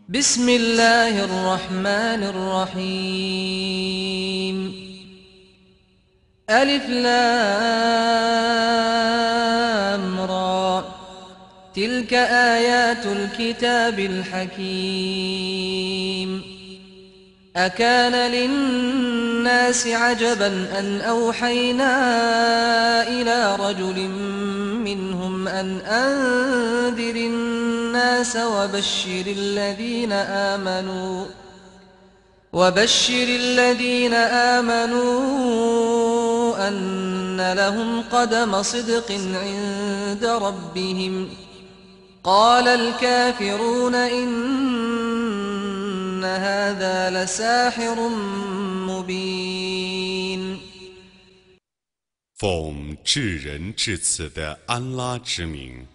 بسم الله الرحمن الرحيم ألف لام را تلك آيات الكتاب الحكيم أكان للناس عجبا أن أوحينا إلى رجل منهم أن أنذر الناس وبشر الذين آمنوا أن لهم قدم صدق عند ربهم قال الكافرون إن هذا لساحر مبين 奉至仁至此的安拉之名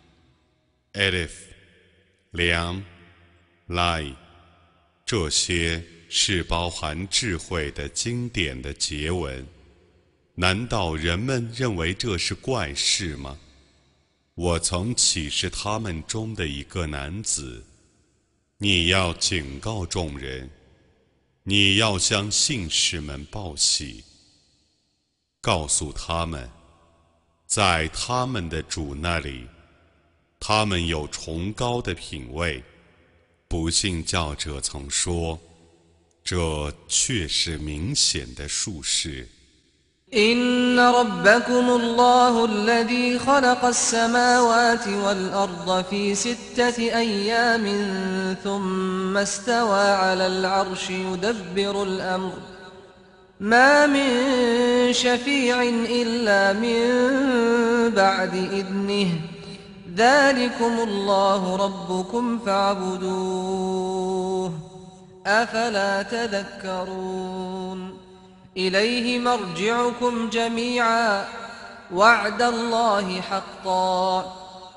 ，Alif、Lam、Lai， 这些是包含智慧的经典的结文。难道人们认为这是怪事吗？我曾启示他们中的一个男子，你要警告众人，你要向信士们报喜。告诉他们，在他们的主那里，他们有崇高的品位。不信教者曾说，这却是明显的术士。 إن ربكم الله الذي خلق السماوات والأرض في 6 أيام ثم استوى على العرش يدبر الأمر ما من شفيع إلا من بعد إذنه ذلكم الله ربكم فاعبدوه أفلا تذكرون إليه مرجعكم جميعا وعد الله حقا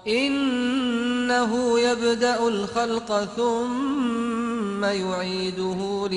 إنه يبدأ الخلق ثم يعيده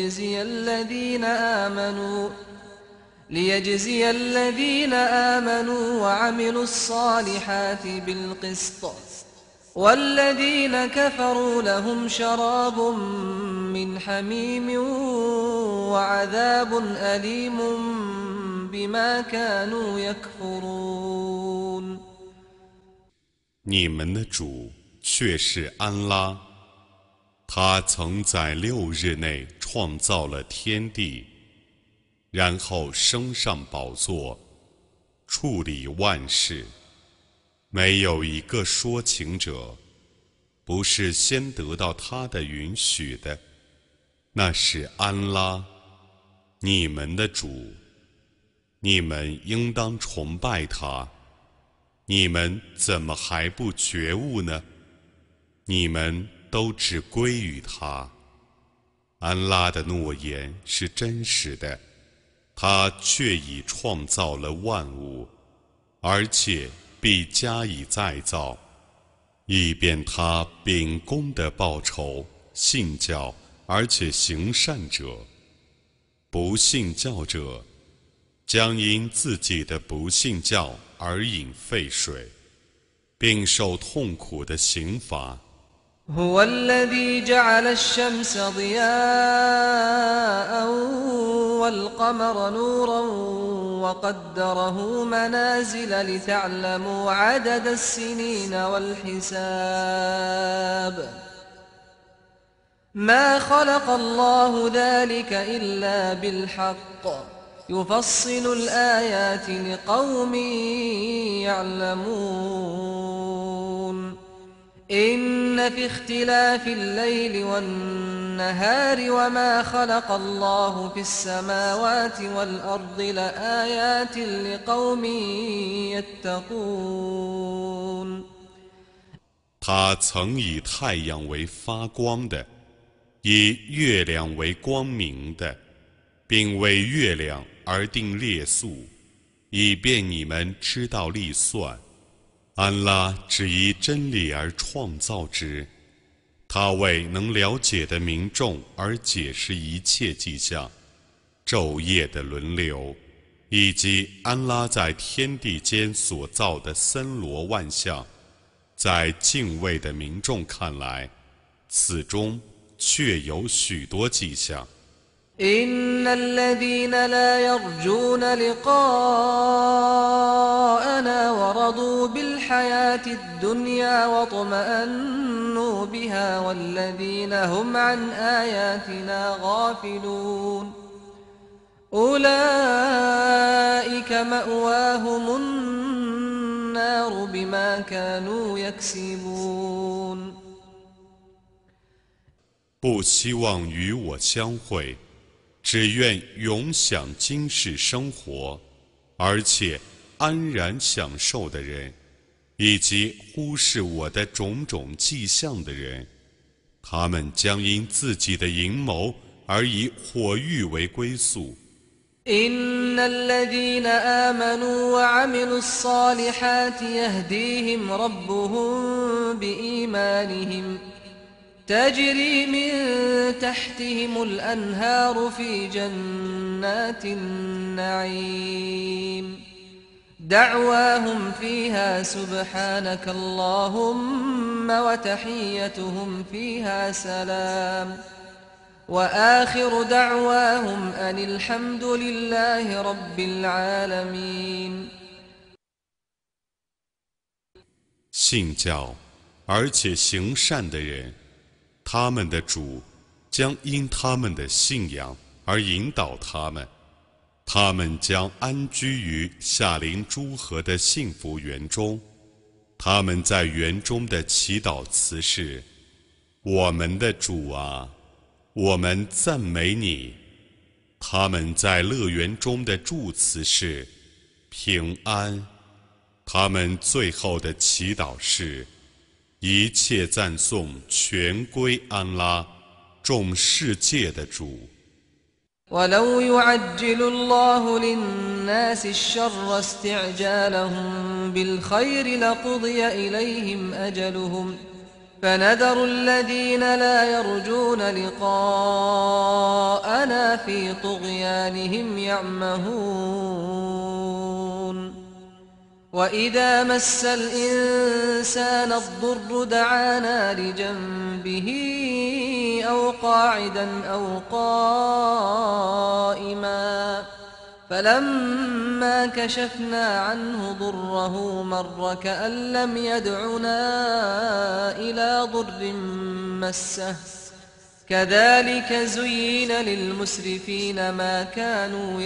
ليجزي الذين آمنوا وعملوا الصالحات بالقسط والذين كفروا لهم شراب من حميم وعذاب أليم بما كانوا يكفرون 你们的主却是安拉，他曾在6日内创造了天地，然后升上宝座，处理万事。没有一个说情者不是先得到他的允许的，那是安拉，你们的主，你们应当崇拜他。你们怎么还不觉悟呢？你们都只归于他。安拉的诺言是真实的，他却已创造了万物，而且必加以再造，以便他秉公的报酬信教而且行善者。不信教者将因自己的不信教而饮沸水，并受痛苦的刑罚。 هو الذي جعل الشمس ضياء والقمر نورا وقدره منازل لتعلموا عدد السنين والحساب ما خلق الله ذلك إلا بالحق يفصل الآيات لقوم يعلمون إن في اختلاف الليل والنهار وما خلق الله في السماوات والأرض لآيات لقوم يتقون 他曾以太阳为发光的，以月亮为光明的，并为月亮而定列数，以便你们知道历算。安拉只以真理而创造之，他为能了解的民众而解释一切迹象，昼夜的轮流，以及安拉在天地间所造的森罗万象，在敬畏的民众看来，此中确有许多迹象。 إن الذين لا يرجون لقاءنا ورضوا بالحياة الدنيا واطمأنوا بها والذين هم عن آياتنا غافلون أولئك مأواهم النار بما كانوا يكسبون。 不希望与我相会，只愿永享今世生活，而且安然享受的人，以及忽视我的种种迹象的人，他们将因自己的阴谋而以火狱为归宿。 إن الذين آمنوا وعملوا الصالحات يهديهم ربهم بإيمانهم تجري من تحتهم الأنهار في جنات النعيم دعواهم فيها سبحانك اللهم وتحيتهم فيها سلام وآخر دعواهم أن الحمد لله رب العالمين。 信教而且行善的人，他们的主将因他们的信仰而引导他们，他们将安居于夏临诸河的幸福园中。他们在园中的祈祷词是：我们的主啊，我们赞美你。他们在乐园中的祝词是平安。他们最后的祈祷是：一切赞颂全归安拉，众世界的主。 ولو يعجل الله للناس الشر استعجالهم بالخير لقضي إليهم أجلهم فنذر الذين لا يرجون لقاءنا في طغيانهم يعمهون وإذا مس الإنسان الضر دعانا لجنبه أو قاعدا أو قائما فلما كشفنا عنه ضره مر كأن لم يدعنا إلى ضر مسه كذلك زين للمسرفين ما كانوا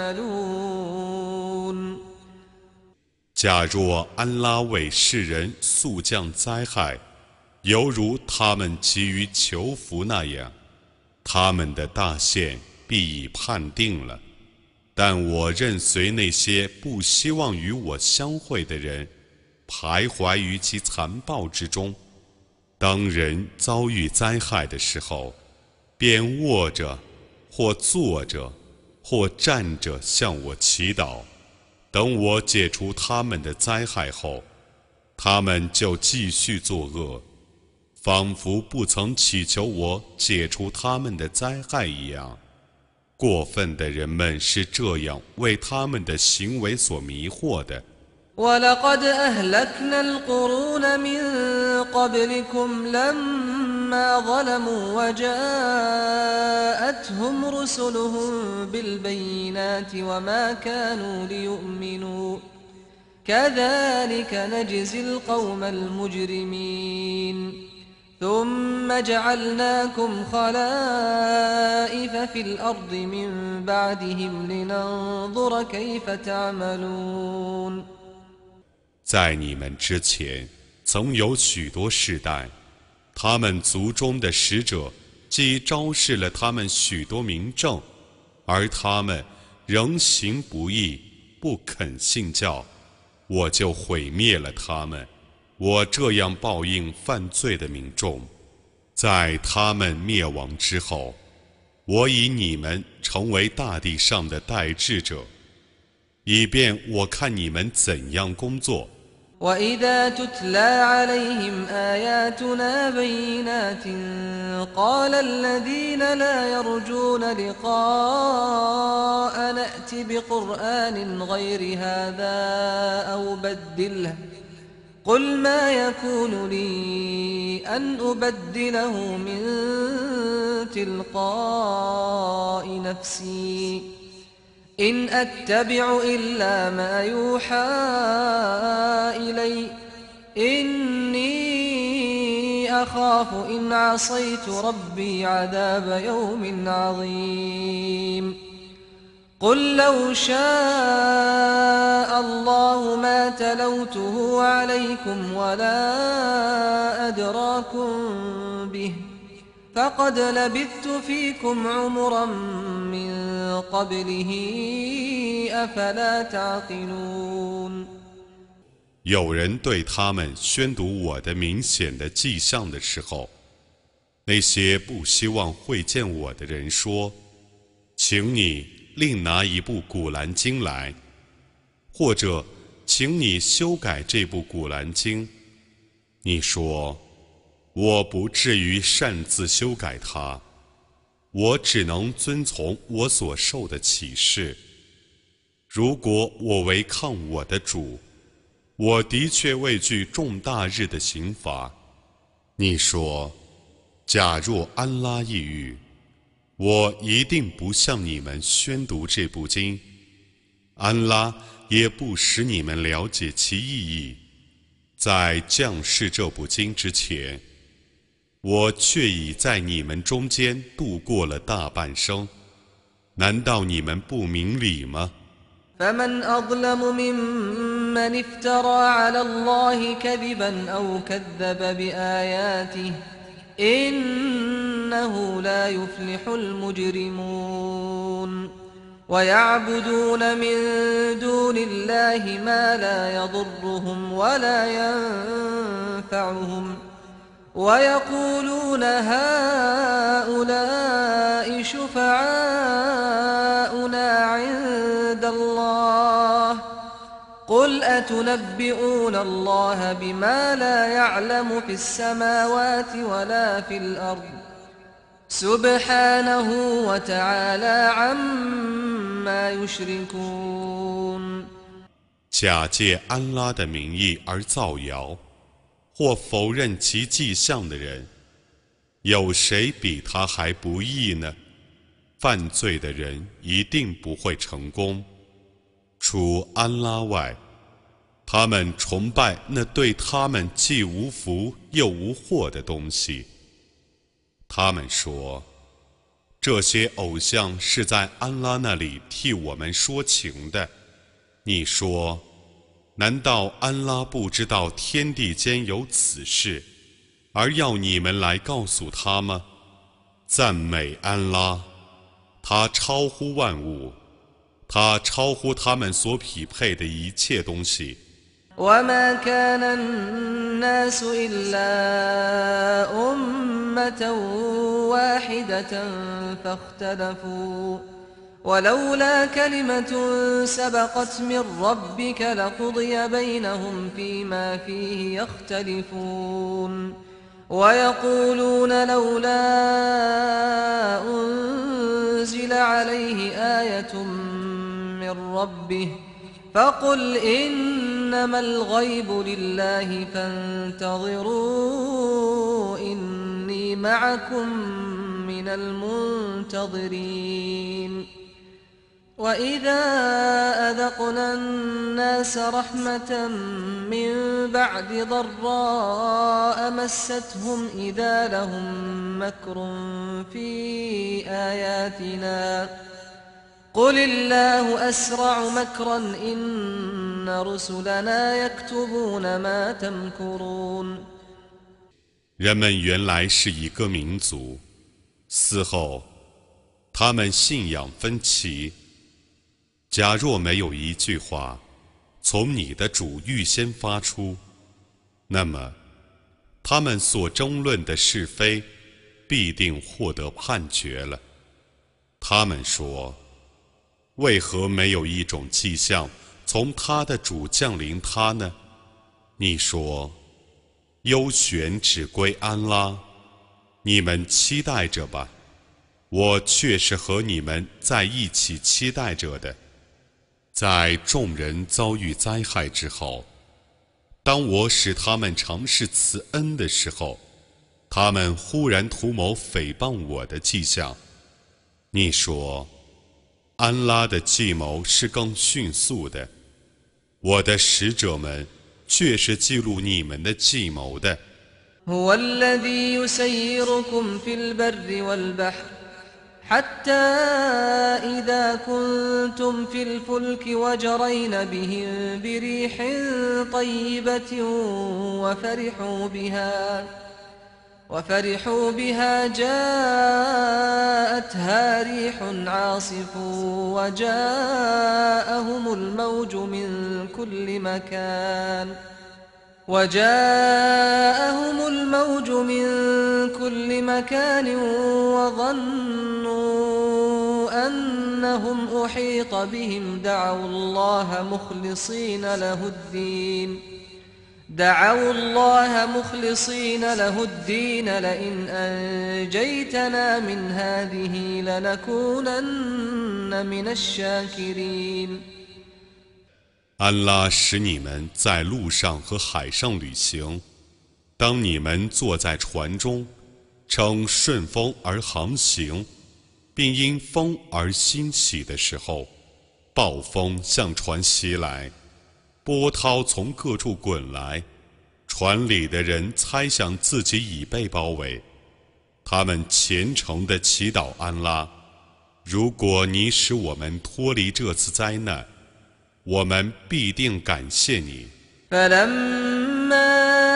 يعملون。 假若安拉为世人速降灾害，犹如他们急于求福那样，他们的大限必已判定了。但我任随那些不希望与我相会的人徘徊于其残暴之中。当人遭遇灾害的时候，便卧着或坐着或站着向我祈祷。等我解除他们的灾害后，他们就继续作恶，仿佛不曾祈求我解除他们的灾害一样。过分的人们是这样为他们的行为所迷惑的。 ولقد أهلكنا القرون من قبلكم لما ظلموا وجاءتهم رسلهم بالبينات وما كانوا ليؤمنوا كذلك نجزي القوم المجرمين ثم جعلناكم خلائف في الأرض من بعدهم لننظر كيف تعملون。 在你们之前，曾有许多世代，他们族中的使者既昭示了他们许多明证，而他们仍行不义，不肯信教，我就毁灭了他们。我这样报应犯罪的民众，在他们灭亡之后，我以你们成为大地上的代志者，以便我看你们怎样工作。 وإذا تتلى عليهم آياتنا بينات قال الذين لا يرجون لقاء نأت بقرآن غير هذا أو بدله قل ما يكون لي أن أبدله من تلقاء نفسي إن أتبع إلا ما يوحى إلي إني أخاف إن عصيت ربي عذاب يوم عظيم قل لو شاء الله ما تلوته عليكم ولا أدراكم به فقد لبثت فيكم عمرا من قبله أفلا تعقلون 有人对他们宣读我的明显的迹象的时候，那些不希望会见我的人说：“请你另拿一部古兰经来，或者请你修改这部古兰经。”你说：“我不至于擅自修改它，我只能遵从我所受的启示。如果我违抗我的主，我的确畏惧重大日的刑罚。”你说：“假若安拉抑郁，我一定不向你们宣读这部经，安拉也不使你们了解其意义。在降世这部经之前，我却已在你们中间度过了大半生，难道你们不明理吗 فمن أظلم ممن افترى على الله كذبا أو كذب بآياته إنه لا يفلح المجرمون ويعبدون من دون الله ما لا يضرهم ولا ينفعهم ويقولون هؤلاء شفعاؤنا عند الله قل أتنبئون الله بما لا يعلم في السماوات ولا في الأرض سبحانه وتعالى عما يشركون 假借安拉的名义而造谣或否认其迹象的人，有谁比他还不义呢？犯罪的人一定不会成功。除安拉外，他们崇拜那对他们既无福又无祸的东西。他们说，这些偶像是在安拉那里替我们说情的。你说，难道安拉不知道天地间有此事，而要你们来告诉他吗？赞美安拉，他超乎万物，他超乎他们所匹配的一切东西。 وما كان الناس إلا أمة واحدة فاختلفوا ولولا كلمة سبقت من ربك لقضي بينهم فيما فيه يختلفون ويقولون لولا أنزل عليه آية من ربه فقل إنما الغيب لله فانتظروا إني معكم من المنتظرين وإذا أذقنا الناس رحمة من بعد ضراء مستهم إذا لهم مكر في آياتنا قل الله أسرع مكرا إن رسلنا يكتبون ما تمكرون 人们原来是一个民族，死后他们信仰分歧。假若没有一句话从你的主预先发出，那么他们所争论的是非必定获得判决了。他们说，为何没有一种迹象从他的主降临他呢？你说，优选只归安拉，你们期待着吧，我却是和你们在一起期待着的。在众人遭遇灾害之后， 当我使他们尝试慈恩的时候，他们忽然图谋诽谤我的迹象。你说，安拉的计谋是更迅速的，我的使者们却是记录你们的计谋的。 هو الذي يسيركم في البر والبحر حتى إذا كنتم في الفلك وجرين بهم بريح طيبة وفرحوا بها جاءتها ريح عاصف وجاءهم الموج من كل مكان وظنوا أنهم أحيط بهم دعوا الله مخلصين له الدين لئن أنجيتنا من هذه لنكونن من الشاكرين。 安拉使你们在路上和海上旅行，当你们坐在船中，乘顺风而航行，并因风而欣喜的时候，暴风向船袭来，波涛从各处滚来，船里的人猜想自己已被包围，他们虔诚地祈祷安拉，如果你使我们脱离这次灾难，我们必定感谢你。 فلما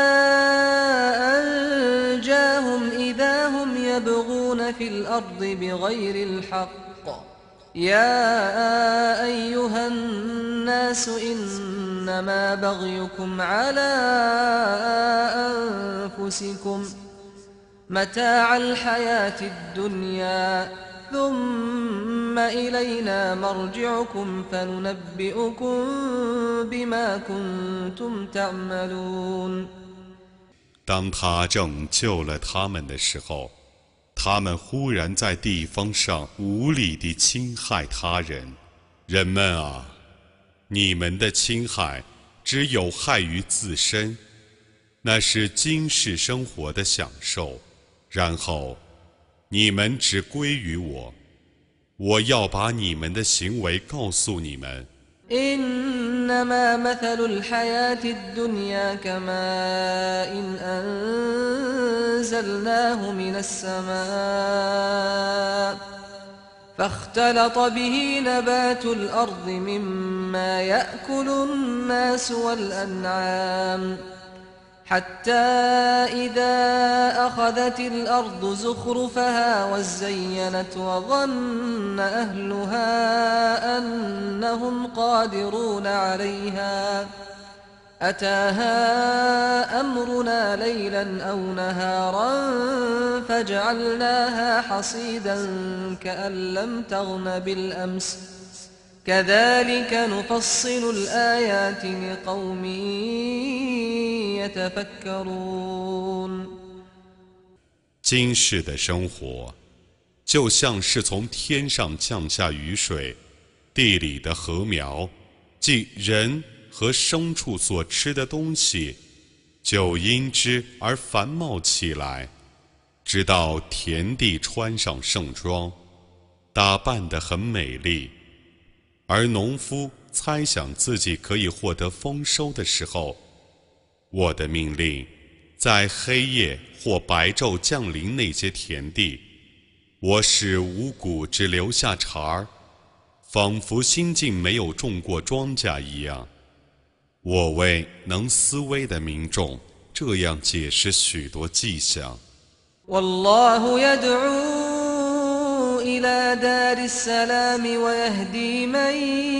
أنجاهم إذا هم يبغون في الأرض بغير الحق يا أيها الناس إنما بغيكم على أنفسكم متاع الحياة الدنيا ثم إلينا مرجعكم فننبئكم بما كنتم تعملون。 当他拯救了他们的时候，他们忽然在地方上无理地侵害他人。人们啊，你们的侵害只有害于自身，那是今世生活的享受，然后你们只归于我，我要把你们的行为告诉你们。 إنما مثل الحياة الدنيا كماء أنزلناه من السماء فاختلط به نبات الأرض مما يأكل الناس والأنعام حتى إذا أخذت الأرض زخرفها وزينت وظن أهلها أنهم قادرون عليها أتاها أمرنا ليلا أو نهارا فجعلناها حصيدا كأن لم تغن بالأمس كذلك نفصل الآيات لقوم يتفكرون。 今世的生活就像是从天上降下雨水，地里的禾苗，即人和牲畜所吃的东西，就因之而繁茂起来，直到田地穿上盛装，打扮得很美丽。而农夫猜想自己可以获得丰收的时候，我的命令在黑夜或白昼降临那些田地，我使五谷只留下茬儿，仿佛新近没有种过庄稼一样。我为能思维的民众这样解释许多迹象。 والله يدعو إلى دار السلام ويهدي من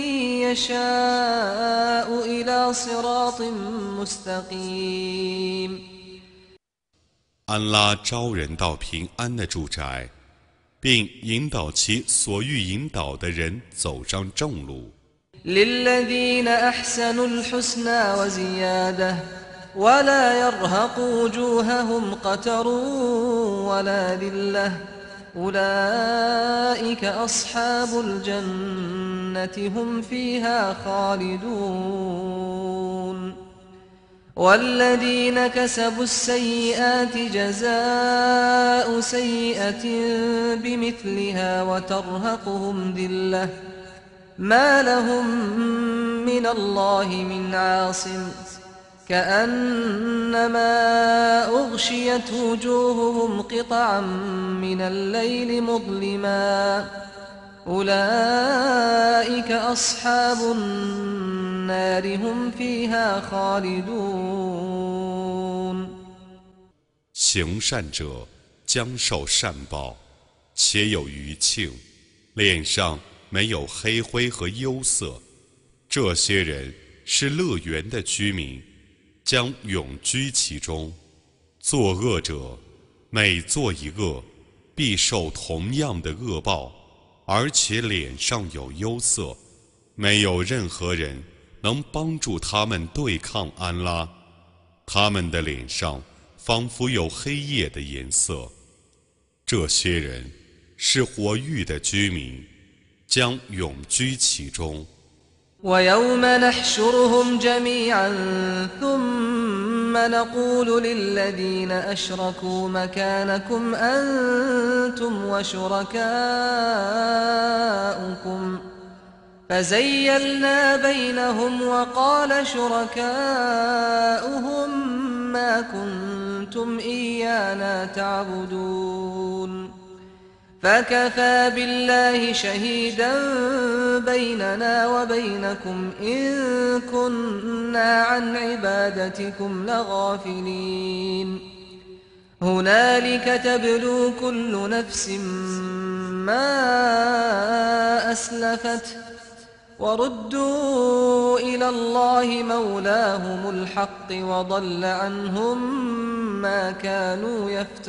يشاء إلى صراط مستقيم。 安拉招人到平安的住宅，并引导其所欲引导的人走上正路。 للذين أحسنوا الحسنى وزيادة ولا يرهق وجوههم قتر ولا ذلة أولئك أصحاب الجنة هم فيها خالدون。 والذين كسبوا السيئات جزاء سيئة بمثلها وترهقهم ذلة ما لهم من الله من عاصم كأنما أغشيت وجوههم قطعا من الليل مظلما أولئك أصحاب النار هم فيها خالدون 行善者将受善报，且有余庆，脸上没有黑灰和忧色。这些人是乐园的居民，将永居其中。作恶者每做一恶，必受同样的恶报，而且脸上有忧色。没有任何人能帮助他们对抗安拉，他们的脸上仿佛有黑夜的颜色。这些人是活域的居民，将永居其中。 ويوم نحشرهم جميعا ثم نقول للذين أشركوا مكانكم أنتم وشركاؤكم فزيلنا بينهم وقال شركاؤهم ما كنتم إيانا تعبدون فكفى بالله شهيدا بيننا وبينكم إن كنا عن عبادتكم لغافلين هنالك تبلو كل نفس ما أسلفت وردوا إلى الله مولاهم الحق وضل عنهم ما كانوا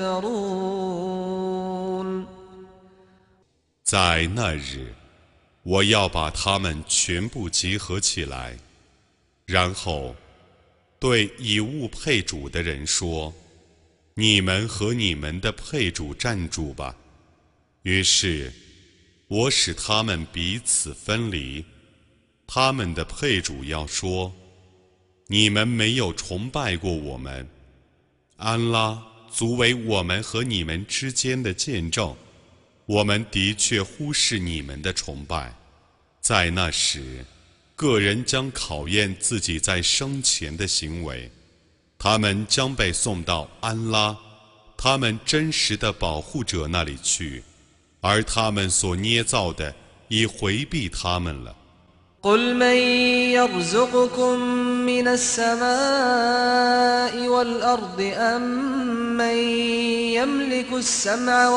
يفترون 在那日，我要把他们全部集合起来，然后对以物配主的人说：“你们和你们的配主站住吧。”于是，我使他们彼此分离。他们的配主要说：“你们没有崇拜过我们，安拉足为我们和你们之间的见证。我们的确忽视你们的崇拜。”在那时，个人将考验自己在生前的行为，他们将被送到安拉，他们真实的保护者那里去，而他们所捏造的已回避他们了。 قل من يرزقكم من السماء والأرض أمن يملك السمع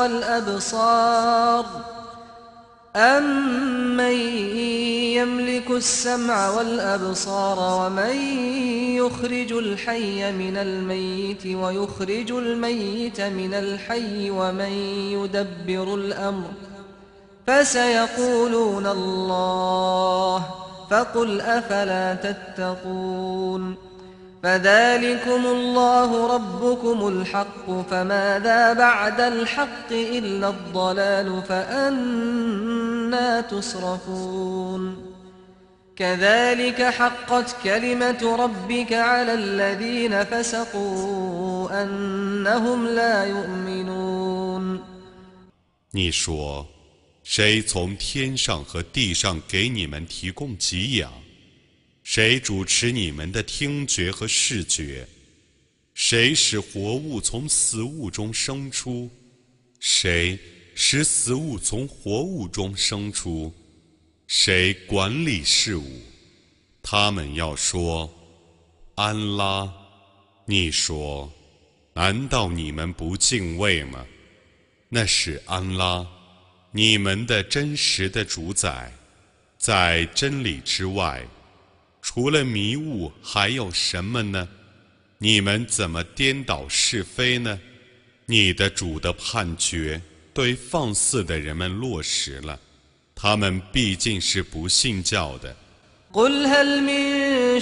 والأبصار ومن يخرج الحي من الميت ويخرج الميت من الحي ومن يدبر الأمر فسيقولون الله فقل أفلا تتقون فذلكم الله ربكم الحق فماذا بعد الحق إلا الضلال فأنى تصرفون كذلك حقت كلمة ربك على الذين فسقوا أنهم لا يؤمنون 你说，谁从天上和地上给你们提供给养？谁主持你们的听觉和视觉？谁使活物从死物中生出？谁使死物从活物中生出？谁管理事物？他们要说：“安拉。”你说：“难道你们不敬畏吗？”那是安拉，你们的真实的主宰。在真理之外，除了迷雾还有什么呢？你们怎么颠倒是非呢？你的主的判决对放肆的人们落实了，他们毕竟是不信教的。 قل هل من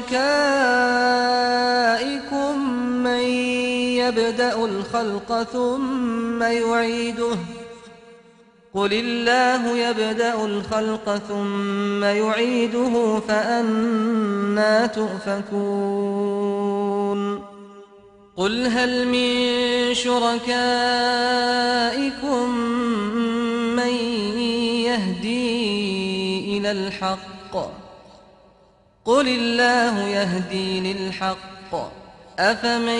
شركائكم من يبدأ الخلق ثم يعيده قل الله يبدأ الخلق ثم يعيده فأنى تؤفكون قل هل من شركائكم من يهدي إلى الحق قل الله يهدي للحق أفمن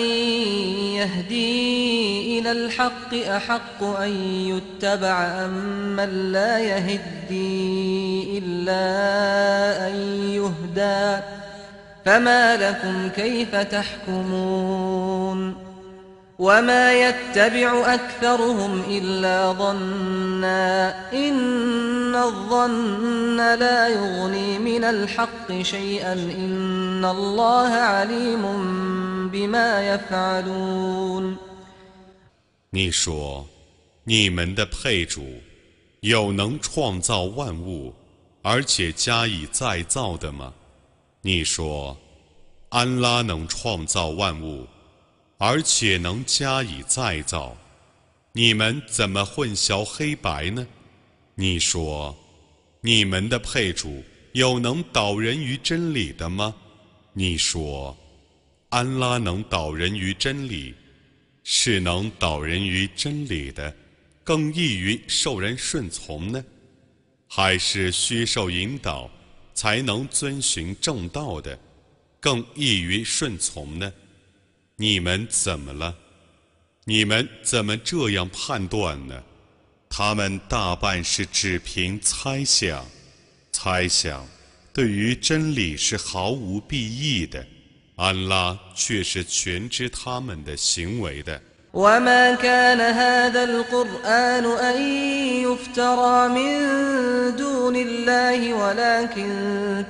يهدي إلى الحق أحق أن يتبع أمن لا يهدي إلا أن يهدى فما لكم كيف تحكمون وما يتبع أكثرهم إلا ظنا إن الظن لا يغني من الحق شيئا إن الله عليم بما يفعلون 你说，你们的配主有能创造万物，而且加以再造的吗？你说，安拉能创造万物，而且能加以再造，你们怎么混淆黑白呢？你说，你们的配主有能导人于真理的吗？你说，安拉能导人于真理，是能导人于真理的，更易于受人顺从呢？还是需受引导才能遵循正道的，更易于顺从呢？你们怎么了？你们怎么这样判断呢？他们大半是只凭猜想，猜想对于真理是毫无裨益的，安拉却是全知他们的行为的。 وما كان هذا القرآن أن يفترى من دون الله ولكن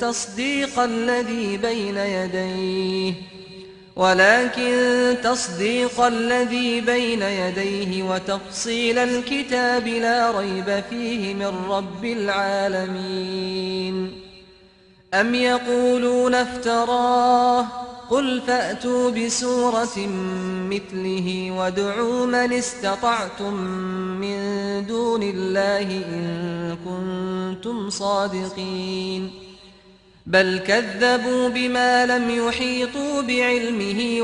تصديق الذي بين يديه وتفصيل الكتاب لا ريب فيه من رب العالمين أم يقولون افتراه قل فأتوا بسورة مثله وادعوا من استطعتم من دون الله إن كنتم صادقين بل كذبوا بما لم يحيطوا بعلمه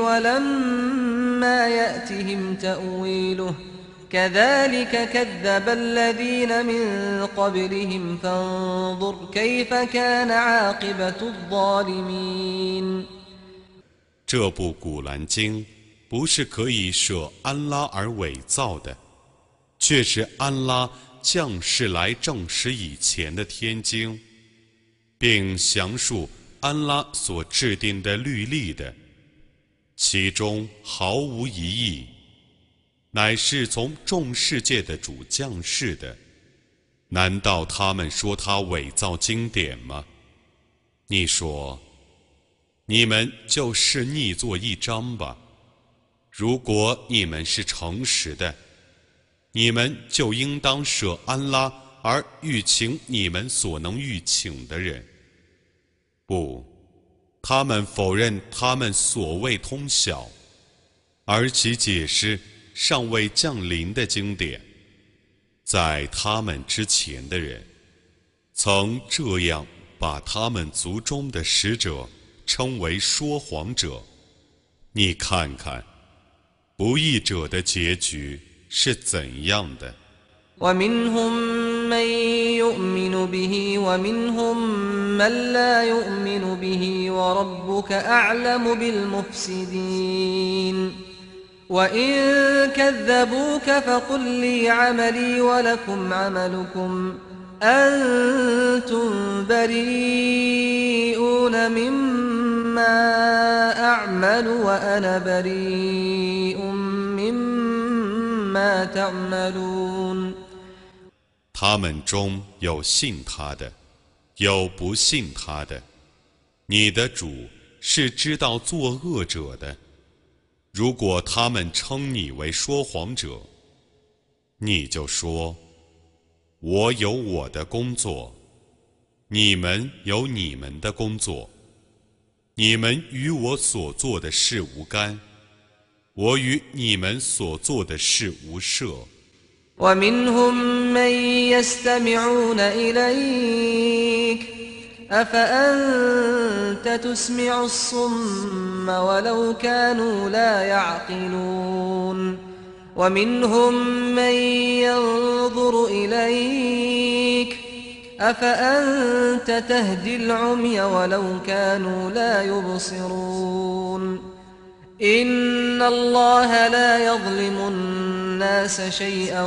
ولما يأتهم تأويله كذلك كذب الذين من قبلهم فانظر كيف كان عاقبة الظالمين 这部古兰经不是可以舍安拉而伪造的，却是安拉降世来证实以前的天经，并详述安拉所制定的律例的，其中毫无疑义，乃是从众世界的主降世的。难道他们说他伪造经典吗？你说，你们就视逆作一章吧。如果你们是诚实的，你们就应当舍安拉而欲请你们所能欲请的人。不，他们否认他们所谓通晓，而其解释尚未降临的经典。在他们之前的人，曾这样把他们族中的使者称为说谎者。你看看，不义者的结局是怎样的。 ومنهم من يؤمن به ومنهم من لا يؤمن به وربك أعلم بالمفسدين وإن كذبوك فقل لي عملي ولكم عملكم أنتم بريئون مما أعمل وأنا بريء مما تعملون 他们中有信他的，有不信他的。你的主是知道作恶者的。如果他们称你为说谎者，你就说：我有我的工作，你们有你们的工作，你们与我所做的事无干，我与你们所做的事无涉。 ومنهم من يستمعون إليك أفأنت تسمع الصم ولو كانوا لا يعقلون ومنهم من ينظر إليك أفأنت تهدي العمي ولو كانوا لا يبصرون إن الله لا يظلم الناس شيئا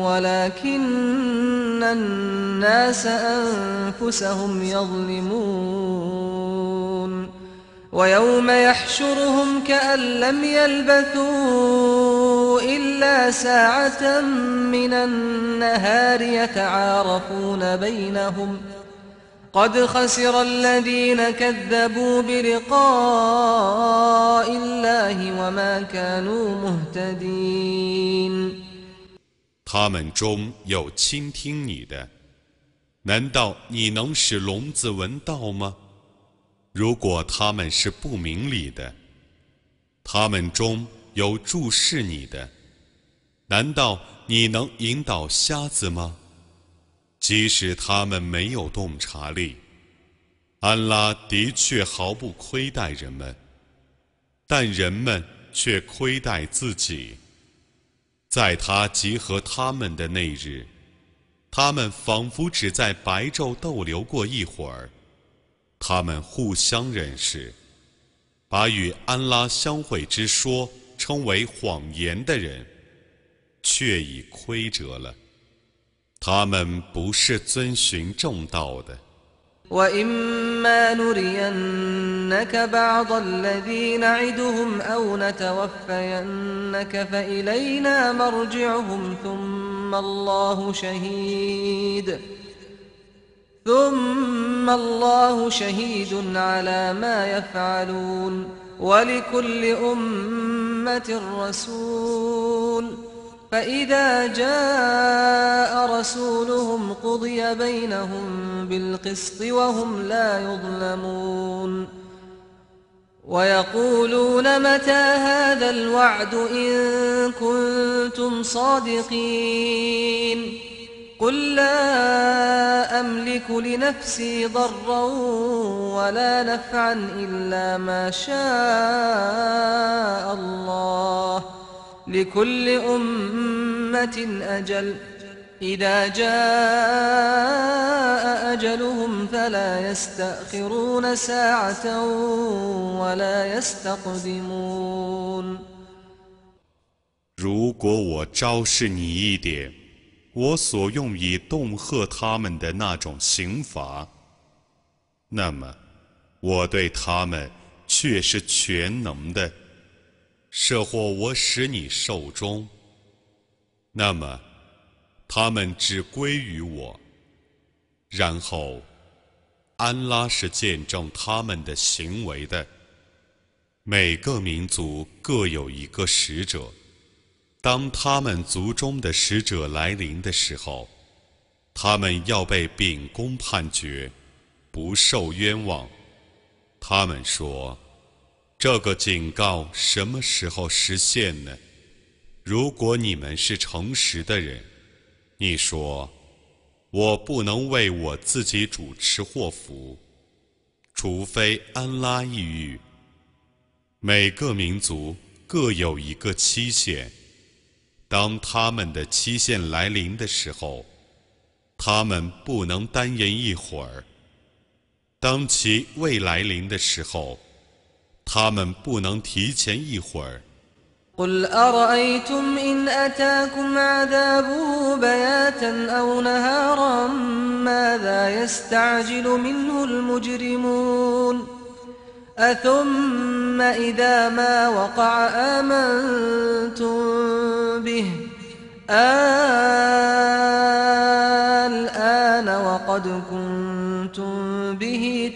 ولكن الناس أنفسهم يظلمون ويوم يحشرهم كأن لم يلبثوا إلا ساعة من النهار يتعارفون بينهم قد خسر الذين كذبوا بلقاء الله وما كانوا مهتدين 他们中有倾听你的，难道你能使聋子闻道吗？如果他们是不明理的，他们中有注视你的，难道你能引导瞎子吗？即使他们没有洞察力，安拉的确毫不亏待人们，但人们却亏待自己。在他集合他们的那日，他们仿佛只在白昼逗留过一会儿。他们互相认识，把与安拉相会之说称为谎言的人，却已亏折了。他们不是遵循正道的。 وإما نرينك بعض الذي نعدهم أو نتوفينك فإلينا مرجعهم ثم الله شهيد على ما يفعلون ولكل أمة رسول فإذا جاء رسولهم قضي بينهم بالقسط وهم لا يظلمون ويقولون متى هذا الوعد إن كنتم صادقين قل لا أملك لنفسي ضرا ولا نفعا إلا ما شاء الله لكل أمة أجل إذا جاء أجلهم فلا يستأخرون ساعة ولا يستقدمون 如果我昭示你一点，我所用以恫吓他们的那种刑罚，那么我对他们却是全能的。设或我使你寿终，那么他们只归于我。然后，安拉是见证他们的行为的。每个民族各有一个使者，当他们族中的使者来临的时候，他们要被秉公判决，不受冤枉。他们说，这个警告什么时候实现呢？如果你们是诚实的人，你说，我不能为我自己主持祸福，除非安拉抑郁。每个民族各有一个期限，当他们的期限来临的时候，他们不能单言一会儿；当其未来临的时候，他们不能提前一会儿。 قل أرأيتم إن أتاكم عذابه بياتا أو نهارا ماذا يستعجل منه المجرمون أثم إذا ما وقع آمنتم به الآن وقد كنتم به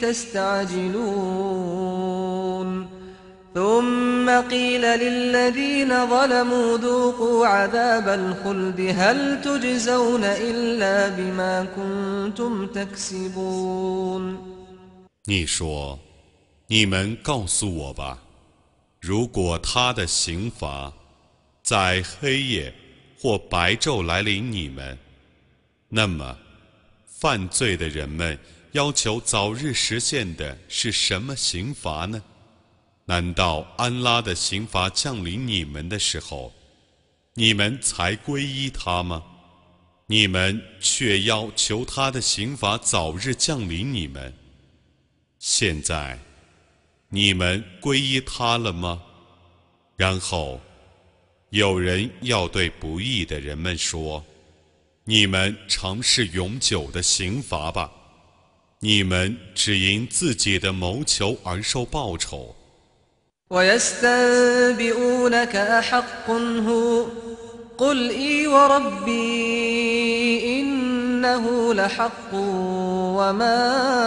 تستعجلون ثم قيل للذين ظلموا ذوقوا عذاب الخلد هل تجزون إلا بما كنتم تكسبون 你说，你们告诉我吧，如果他的刑罚在黑夜或白昼来临你们，那么犯罪的人们要求早日实现的是什么刑罚呢？难道安拉的刑罚降临你们的时候，你们才皈依他吗？你们却要求他的刑罚早日降临你们。现在，你们皈依他了吗？然后，有人要对不义的人们说：你们尝试永久的刑罚吧，你们只因自己的谋求而受报酬。 ويستنبئونك أحق هو قل إي وربي إنه لحق وما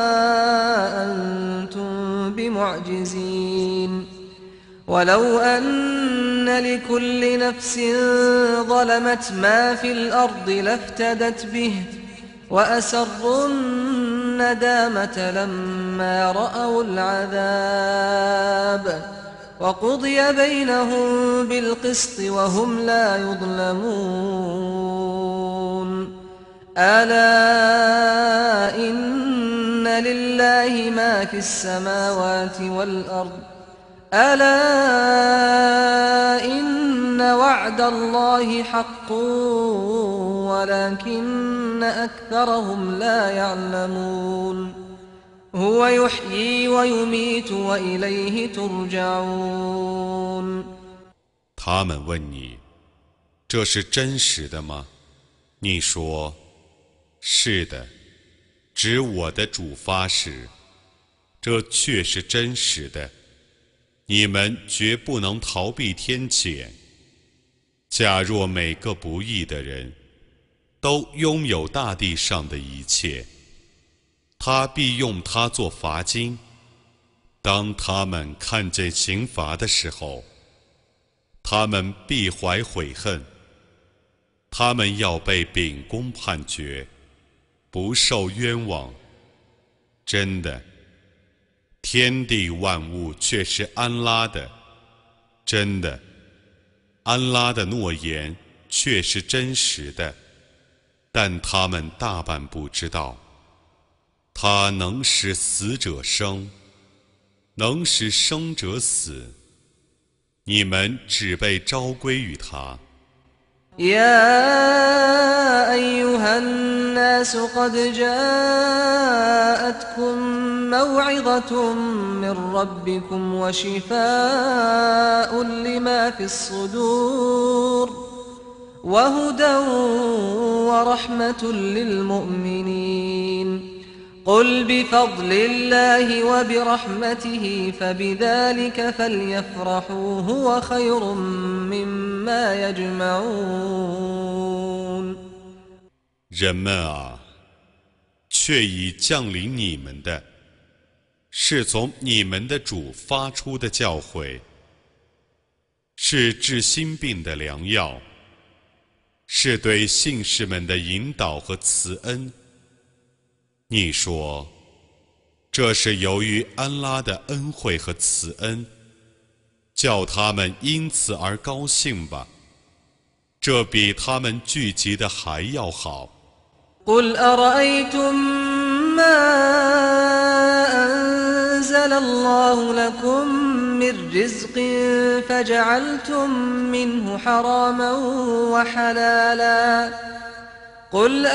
أنتم بمعجزين ولو أن لكل نفس ظلمت ما في الأرض لافتدت به وأسروا الندامة لما رأوا العذاب وقضي بينهم بالقسط وهم لا يظلمون ألا إن لله ما في السماوات والأرض ألا إن وعد الله حق ولكن أكثرهم لا يعلمون هو يحيي ويميت وإليه ترجعون 他们问你，这是真实的吗？你说，是的，指我的主发誓，这确是真实的。你们绝不能逃避天谴。假若每个不义的人都拥有大地上的一切，他必用它做罚金。当他们看见刑罚的时候，他们必怀悔恨。他们要被秉公判决，不受冤枉。真的，天地万物却是安拉的。真的，安拉的诺言却是真实的，但他们大半不知道。他能使死者生，能使生者死，你们只被召归于他。 يا أيها الناس قد جاءتكم موعظة من ربكم وشفاء لما في الصدور وهدى ورحمة للمؤمنين قل بفضل الله وبرحمته فبذلك فليفرحوا هو خير مما يجمعون 人们啊，却已降临你们的，是从你们的主发出的教诲，是治心病的良药，是对信士们的引导和慈恩。你说，这是由于安拉的恩惠和慈恩，叫他们因此而高兴吧，这比他们聚集的还要好。 قل أرأيتم ما أنزل الله لكم من رزق فجعلتم منه حراما وحلالا قل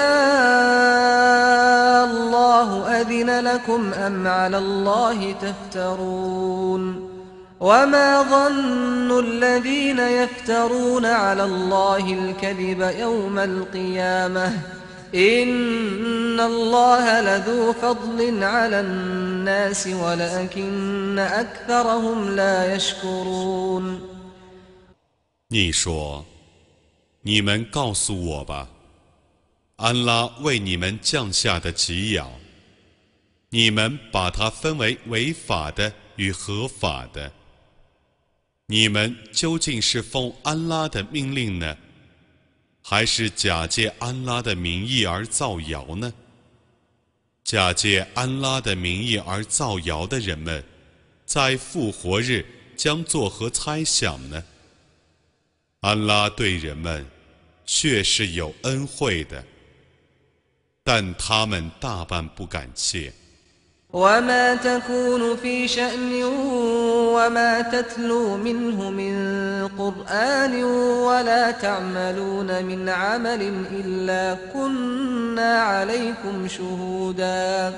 الله أذن لكم أم على الله تفترون وما ظن الذين يفترون على الله الكذب يوم القيامة إن الله لذو فضل على الناس ولكن أكثرهم لا يشكرون 你说，你们告诉我吧，安拉为你们降下的给养，你们把它分为违法的与合法的，你们究竟是奉安拉的命令呢，还是假借安拉的名义而造谣呢？假借安拉的名义而造谣的人们，在复活日将作何猜想呢？安拉对人们却是有恩惠的，但他们大半不感谢。 وما تكون في شأن وما تتلو منه من قرآن ولا تعملون من عمل إلا كنا عليكم شهودا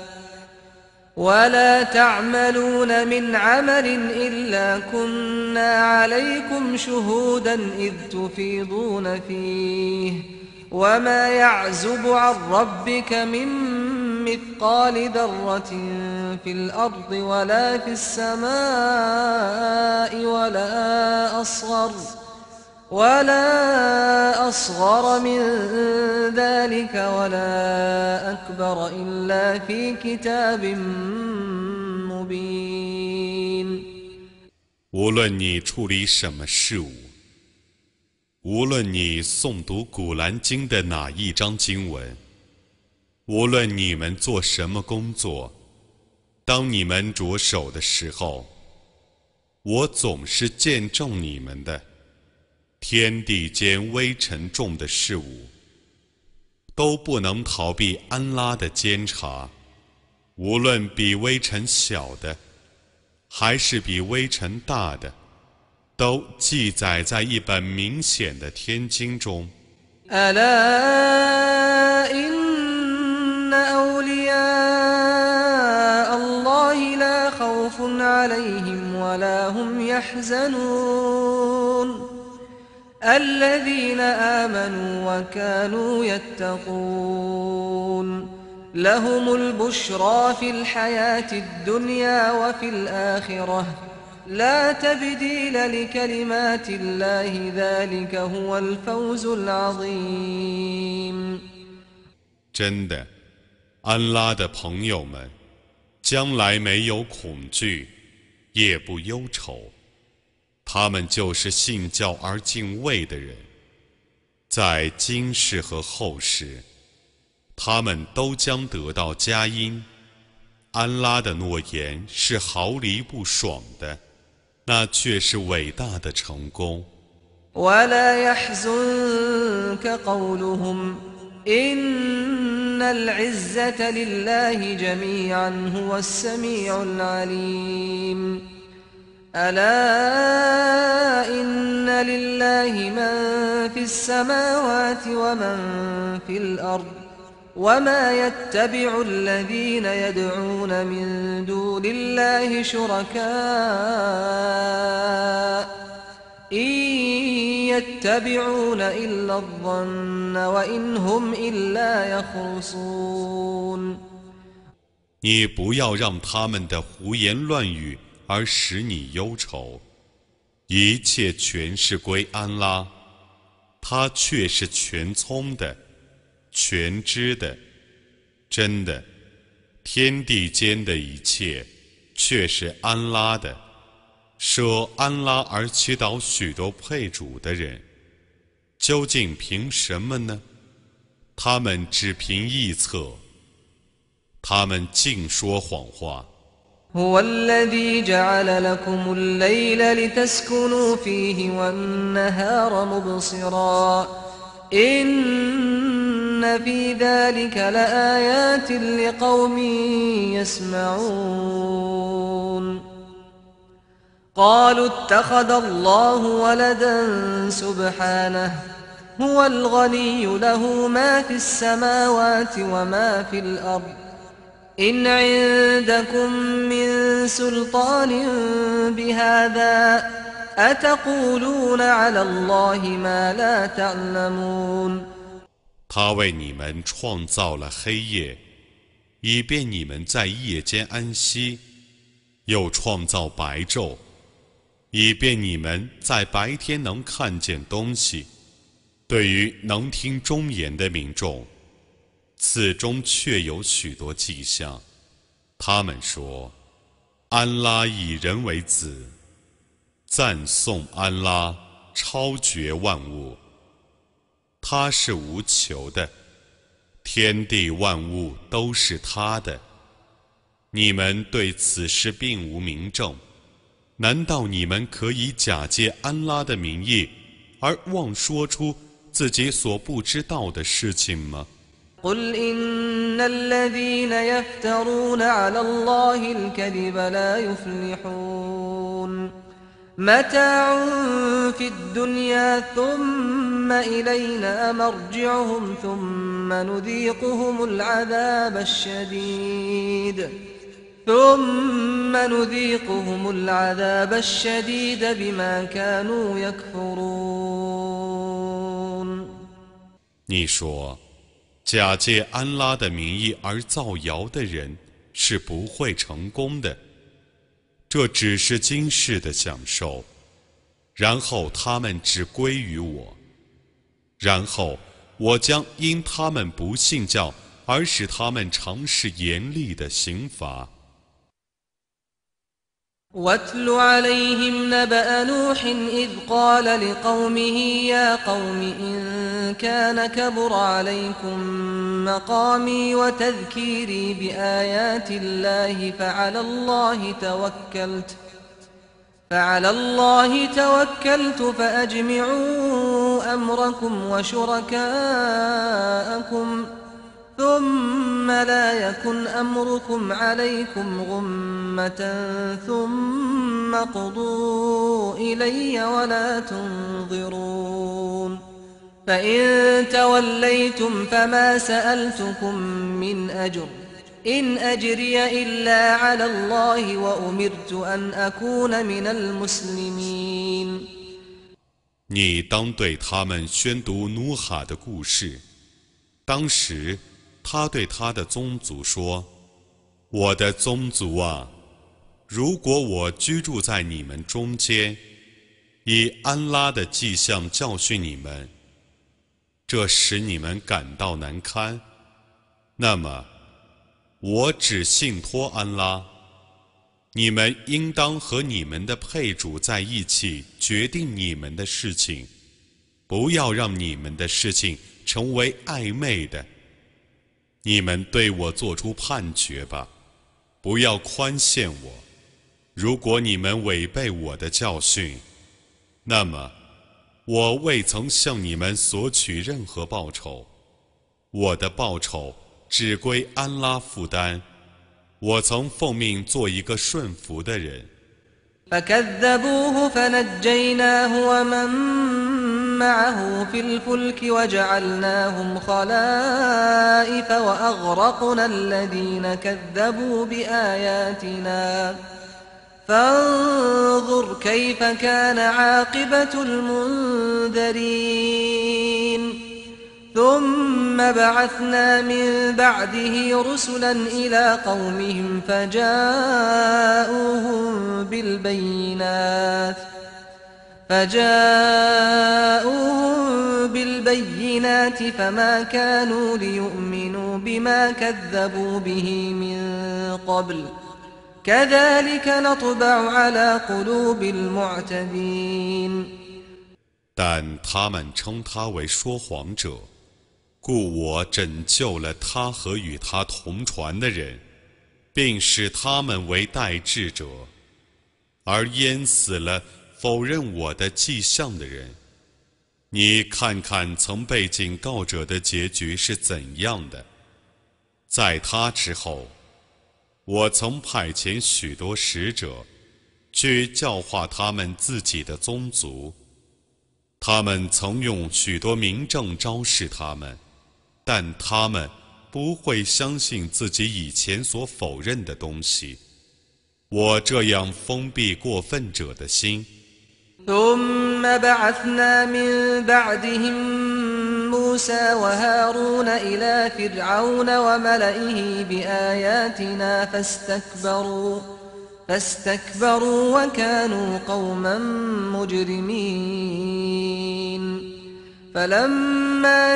إذ تفيضون فيه وما يعزب عن ربك من مثقال ذرة في الأرض ولا في السماء ولا أصغر من ذلك ولا أكبر إلا في كتاب مبين 无论你处理什么事物，无论你诵读古兰经的哪一章经文，无论你们做什么工作，当你们着手的时候，我总是见证你们的。天地间微尘重的事物，都不能逃避安拉的监察，无论比微尘小的，还是比微尘大的，都记载在一本明显的天经中。 ألا إن أولياء الله لا خوف عليهم ولا هم يحزنون الذين آمنوا وكانوا يتقون لهم البشرى في الحياة الدنيا وفي الآخرة لا تبديل لكلمات الله ذلك هو الفوز العظيم 真的，安拉的朋友们，将来没有恐惧，也不忧愁。他们就是信教而敬畏的人，在今世和后世，他们都将得到佳音。安拉的诺言是毫厘不爽的，那却是伟大的成功。 ولا يحزنك قولهم إن العزة لله جميعا هو السميع العليم ألا إن لله من في السماوات ومن في الأرض وما يتبع الذين يدعون من دون الله شركاء إن يتبعون إلا الظن وإن هم إلا يخرصون 你不要让他们的胡言乱语而使你忧愁，一切全是归安拉，他却是全聪的、全知的。真的，天地间的一切却是安拉的。舍安拉而祈祷许多配主的人，究竟凭什么呢？他们只凭臆测，他们尽说谎话。 هو الذي جعل لكم الليل لتسكنوا فيه والنهار مبصرا إن في ذلك لآيات لقوم يسمعون قالوا اتخذ الله ولدا سبحانه هو الغني له ما في السماوات وما في الأرض إن عندكم من سلطان بهذا أتقولون على الله ما لا تعلمون 他为你们创造了黑夜，以便你们在夜间安息；又创造白昼，以便你们在白天能看见东西。对于能听忠言的民众，此中确有许多迹象。他们说，安拉以人为子，赞颂安拉超绝万物，他是无求的，天地万物都是他的。你们对此事并无明证，难道你们可以假借安拉的名义而妄说出自己所不知道的事情吗？ قل إن الذين يفترون على الله الكذب لا يفلحون متاع في الدنيا ثم إلينا مرجعهم ثم نذيقهم العذاب الشديد بما كانوا يكفرون 你说，假借安拉的名义而造谣的人是不会成功的，这只是今世的享受，然后他们只归于我，然后我将因他们不信教而使他们尝试严厉的刑罚。 واتل عليهم نبأ نوح إذ قال لقومه يا قوم إن كان كبر عليكم مقامي وتذكيري بآيات الله فعلى الله توكلت فأجمعوا أمركم وشركاءكم ثم لا يكن أمركم عليكم غمة ثم قضوا إلي ولا تنظرون فإن توليتم فما سألتكم من أجر إن أجري إلا على الله وأمرت أن أكون من المسلمين 你当对他们宣读努哈的故事，当时他对他的宗族说：“我的宗族啊，如果我居住在你们中间，以安拉的迹象教训你们，这使你们感到难堪，那么我只信托安拉。你们应当和你们的配主在一起决定你们的事情，不要让你们的事情成为暧昧的。你们对我做出判决吧，不要宽限我。如果你们违背我的教训，那么我未曾向你们索取任何报酬，我的报酬只归安拉负担。我曾奉命做一个顺服的人。 فكذبوه فنجيناه ومن معه في الفلك وجعلناهم خلائف وأغرقنا الذين كذبوا بآياتنا فانظر كيف كان عاقبة المنذرين ثم بعثنا من بعده رسلا إلى قومهم فجاءوهم بالبينات فما كانوا ليؤمنوا بما كذبوا به من قبل كذلك نطبع على قلوب المعتدين 但他们称他为说谎者，故我拯救了他和与他同船的人，并使他们为代志者，而淹死了否认我的迹象的人。你看看曾被警告者的结局是怎样的。在他之后，我曾派遣许多使者去教化他们自己的宗族，他们曾用许多明证昭示他们，但他们不会相信自己以前所否认的东西。我这样封闭过分者的心。 ثم بعثنا من بعدهم موسى وهارون إلى فرعون وملئه بآياتنا فاستكبروا وكانوا قوما مجرمين فلما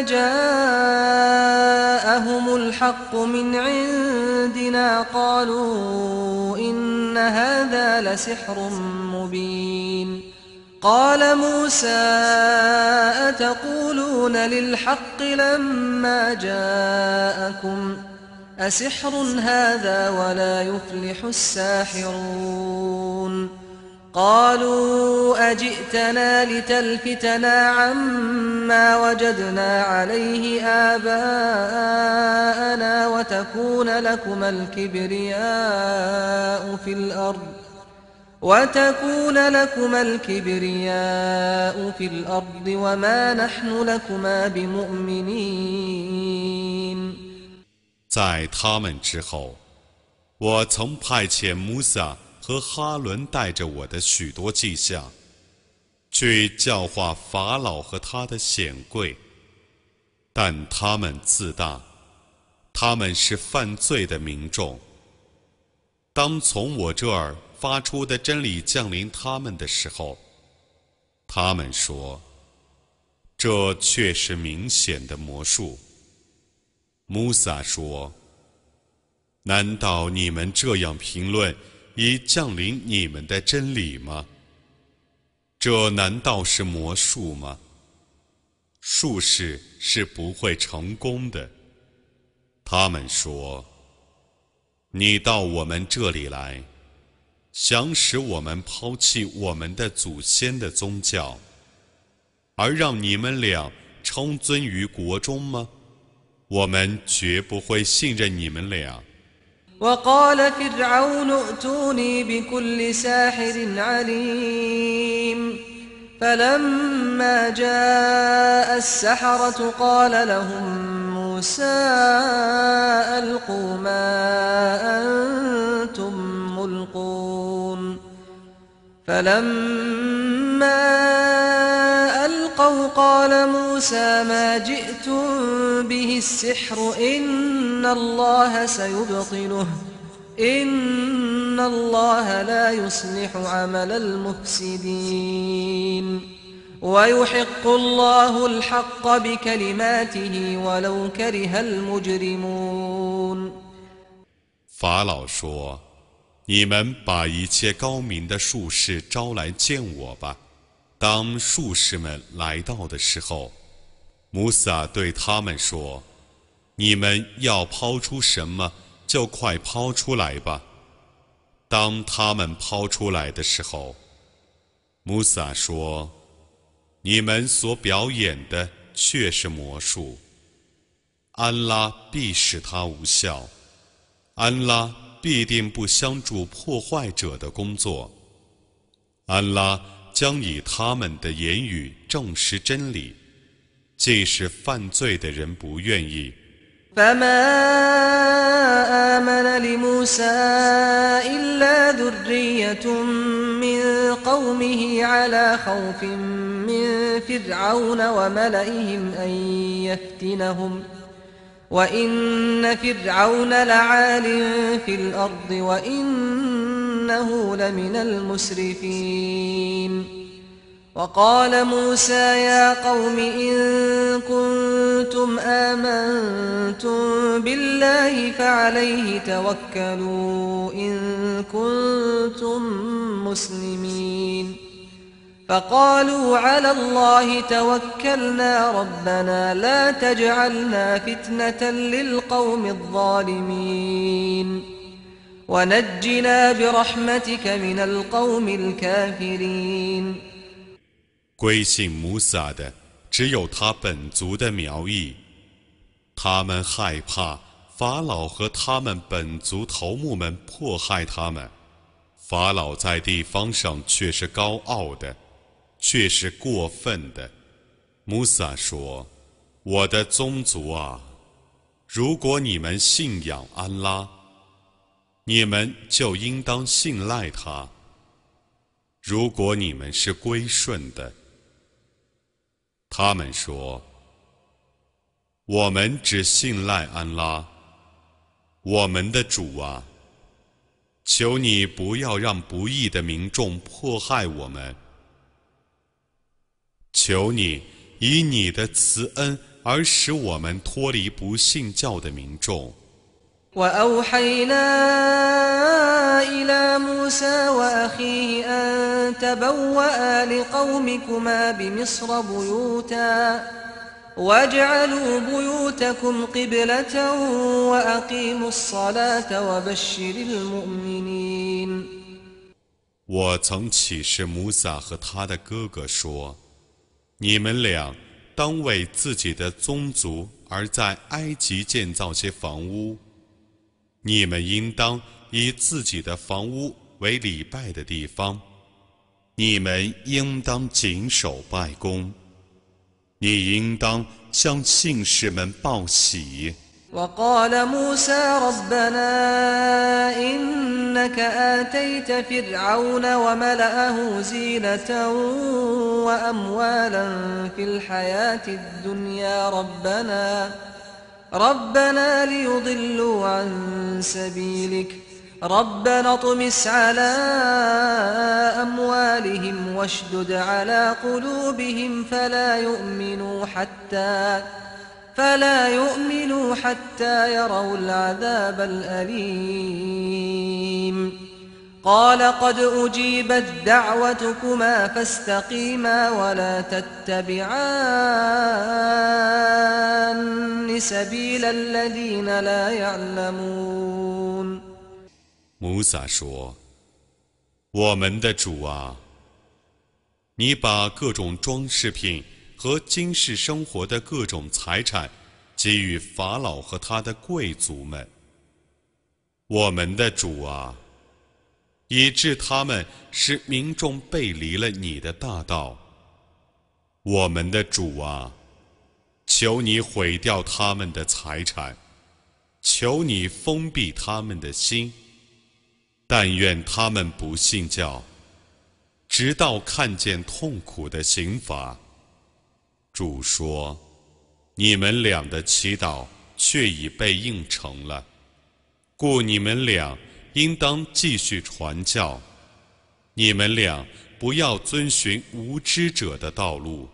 جاءهم الحق من عندنا قالوا إن هذا لسحر مبين قال موسى أتقولون للحق لما جاءكم أسحر هذا ولا يفلح الساحرون قالوا أجئتنا لتلفتنا عما وجدنا عليه آباءنا وتكون لكما الكبرياء في الأرض وما نحن لكما بمؤمنين。 在他们之后，我曾派遣穆萨和哈伦带着我的许多迹象，去教化法老和他的显贵，但他们自大，他们是犯罪的民众。当从我这儿发出的真理降临他们的时候，他们说，这却是明显的魔术。穆萨说，难道你们这样评论已降临你们的真理吗？这难道是魔术吗？术士是不会成功的。他们说，你到我们这里来，想使我们抛弃我们的祖先的宗教，而让你们俩称尊于国中吗？我们绝不会信任你们俩。 وقال فرعون ائتوني بكل ساحر عليم فلما جاء السحرة قال لهم موسى ألقوا ما أنتم ملقون فلما ألقوا قال موسى ما جئتم به السحر إن الله سيبطله إن الله لا يصلح عمل المفسدين ويحق الله الحق بكلماته ولو كره المجرمون。 法老说，你们把一切高明的术士招来见我吧。当术士们来到的时候，穆萨对他们说，你们要抛出什么就快抛出来吧。当他们抛出来的时候，穆萨说，你们所表演的却是魔术，安拉必使它无效，安拉必定不相助破坏者的工作，安拉将以他们的言语证实真理，即使犯罪的人不愿意。 فما آمن لموسى إلا ذرية من قومه على خوف من فرعون وملئهم أن يفتنهم وإن فرعون لعال في الأرض وإنه لمن المسرفين。وقال موسى يا قوم إن كنتم آمنتم بالله فعليه توكلوا إن كنتم مسلمين فقالوا على الله توكلنا ربنا لا تجعلنا فتنة للقوم الظالمين ونجنا برحمتك من القوم الكافرين。 归信穆萨的只有他本族的苗裔，他们害怕法老和他们本族头目们迫害他们。法老在地方上却是高傲的，却是过分的。穆萨说，我的宗族啊，如果你们信仰安拉，你们就应当信赖他，如果你们是归顺的。他们说，我们只信赖安拉，我们的主啊，求你不要让不义的民众迫害我们，求你以你的慈恩而使我们脱离不信教的民众。 وأوحينا إلى موسى وأخيه أن تبوأ لقومكما بمصر بيوتا واجعلوا بيوتكم قبلة وأقيموا الصلاة وبشر المؤمنين。 我曾启示穆萨和他的哥哥说：你们俩当为自己的宗族而在埃及建造些房屋，你们应当以自己的房屋为礼拜的地方，你们应当谨守拜功，你应当向信士们报喜。 وقال موسى ربنا إنك آتيت فرعون وملأه زينة وأموالا في الحياة الدنيا ربنا ليضلوا عن سبيلك ربنا اطمس على أموالهم واشدد على قلوبهم فلا يؤمنوا حتى يروا العذاب الأليم قال قد أجيبت دعوتكما فاستقيما ولا تتبعان سبيل الذين لا يعلمون 穆萨说：我们的主啊，你把各种装饰品和今世生活的各种财产给予法老和他的贵族们。我们的主啊，以致他们使民众背离了你的大道。我们的主啊，求你毁掉他们的财产，求你封闭他们的心，但愿他们不信教，直到看见痛苦的刑罚。主说：你们俩的祈祷却已被应承了，故你们俩应当继续传教，你们俩不要遵循无知者的道路。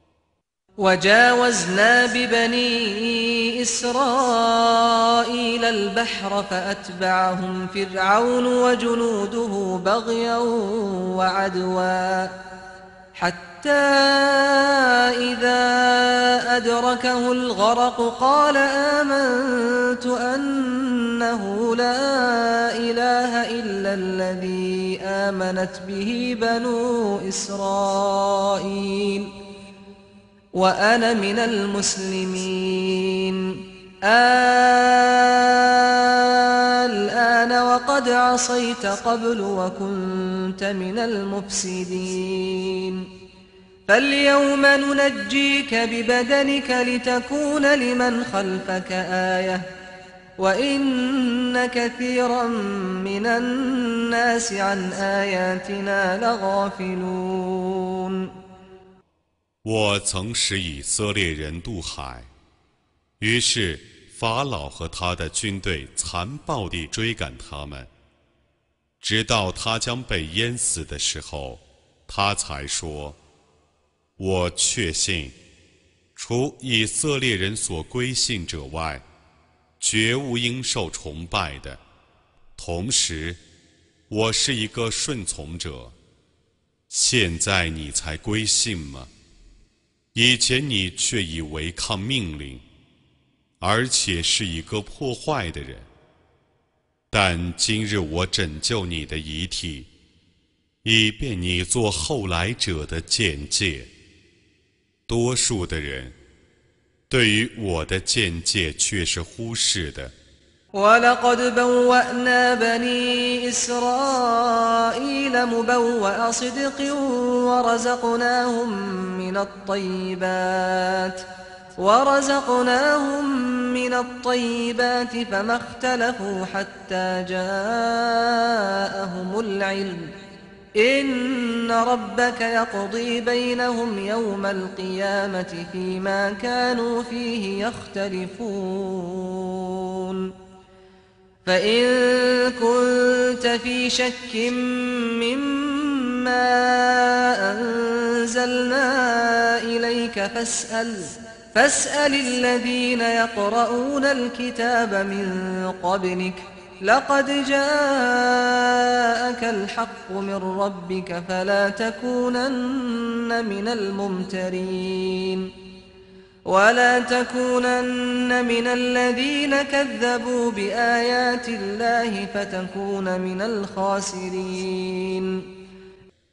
وجاوزنا ببني إسرائيل البحر فأتبعهم فرعون وجنوده بغيا وعدوا حتى إذا أدركه الغرق قال آمنت أنه لا إله إلا الذي آمنت به بنو إسرائيل وأنا من المسلمين الآن وقد عصيت قبل وكنت من المفسدين فاليوم ننجيك ببدنك لتكون لمن خلفك آية وإن كثيرا من الناس عن آياتنا لغافلون 我曾使以色列人渡海，于是法老和他的军队残暴地追赶他们，直到他将被淹死的时候，他才说：我确信，除以色列人所归信者外，绝无应受崇拜的。同时，我是一个顺从者。现在你才归信吗？以前你却已违抗命令，而且是一个破坏的人。但今日我拯救你的遗体，以便你做后来者的见解。多数的人对于我的见解却是忽视的。 ولقد بوأنا بني إسرائيل مبوأ صدق ورزقناهم من الطيبات فما اختلفوا حتى جاءهم العلم إن ربك يقضي بينهم يوم القيامة فيما كانوا فيه يختلفون فإن كنت في شك مما أنزلنا إليك فاسأل الذين يقرؤون الكتاب من قبلك لقد جاءك الحق من ربك فلا تكونن من الممترين ولا تكونن من الذين كذبوا بآيات الله فتكون من الخاسرين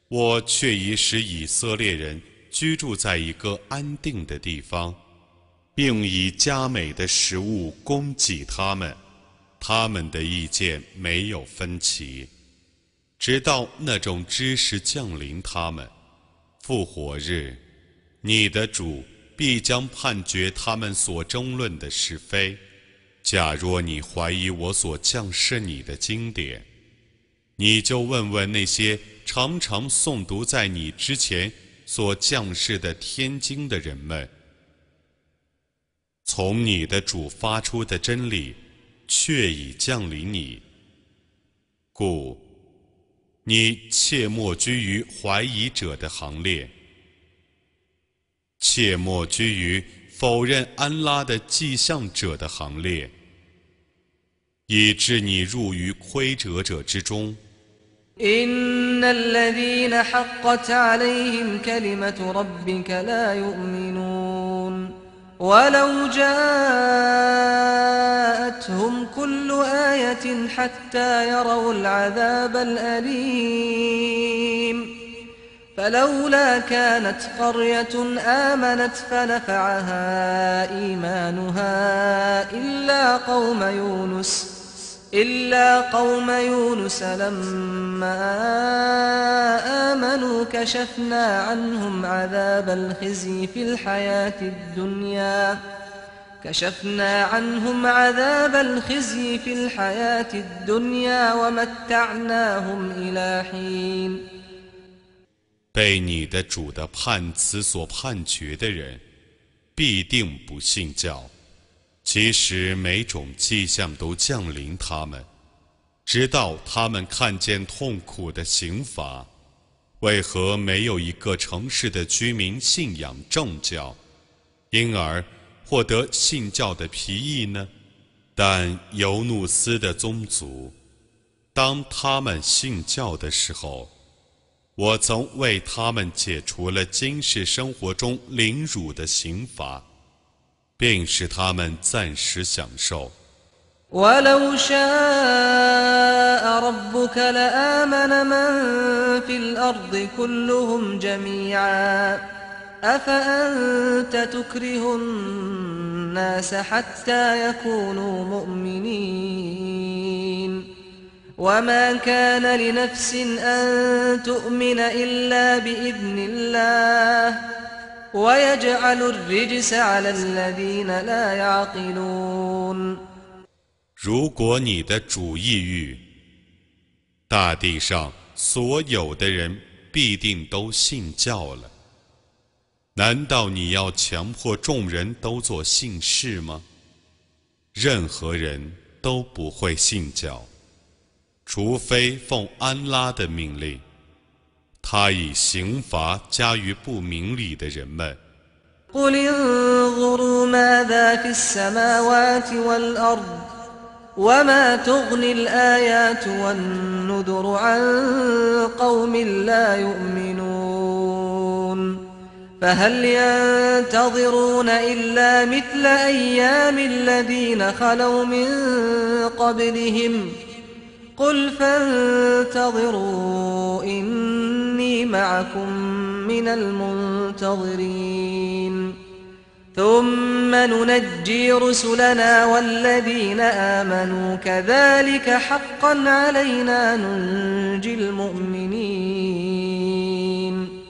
我却已使以色列人居住在一个安定的地方，并以佳美的食物供给他们，他们的意见没有分歧，直到那种知识降临他们。复活日，你的主必将判决他们所争论的是非。假若你怀疑我所降示你的经典，你就问问那些常常诵读在你之前所降示的天经的人们，从你的主发出的真理却已降临你，故你切莫居于怀疑者的行列，切莫居于否认安拉的迹象者的行列，以致你入于亏折者之中。 إن الذين حقت عليهم كلمة ربك لا يؤمنون ولو جاءتهم كل آية حتى يروا العذاب الأليم فلولا كانت قرية آمنت فنفعها إيمانها إلا قوم يونس لما آمنوا كشفنا عنهم عذاب الخزي في الحياة الدنيا ومتعناهم إلى حين 被你的主的判词所判决的人，必定不信教。其实每种迹象都降临他们，直到他们看见痛苦的刑罚。为何没有一个城市的居民信仰正教，因而获得信教的裨益呢？但尤努斯的宗族，当他们信教的时候，我曾为他们解除了今世生活中凌辱的刑罚，并使他们暂时享受。 ولو شاء ربك لآمن من في الأرض كلهم جميعا أفأنت تكره الناس حتى يكونوا مؤمنين وما كان لنفس أن تؤمن إلا بإذن الله ويجعل الرجس على الذين لا يعقلون 如果你的主意欲，大地上所有的人必定都信教了。难道你要强迫众人都做信士吗？任何人都不会信教，除非奉安拉的命令。他以刑罚加于不明理的人们。 قل انظروا ماذا في السماوات والأرض وما تغني الآيات والنذر عن قوم لا يؤمنون فهل ينتظرون إلا مثل أيام الذين خلوا من قبلهم قل فانتظروا إني معكم من المنتظرين ثم ننجي رسلنا والذين آمنوا كذلك حقا علينا ننجي المؤمنين